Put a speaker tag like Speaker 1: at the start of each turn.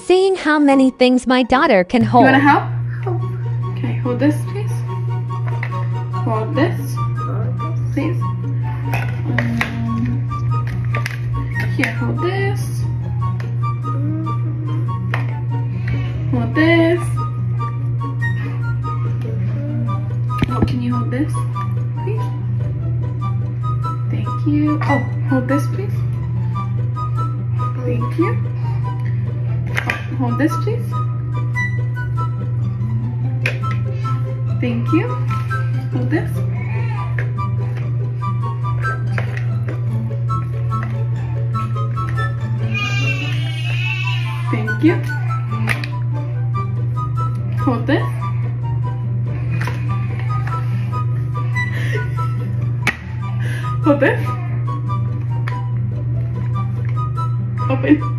Speaker 1: seeing how many things my daughter can
Speaker 2: You
Speaker 1: hold.
Speaker 2: wanna help? Okay, hold this, please. Hold this, please. Here, hold this. Hold this. Oh, can you hold this, please? Thank you. Oh, hold this, please. Thank you. Oh, hold this, please. Thank you. Hold this. Thank you. Hold this. Hold this. Open.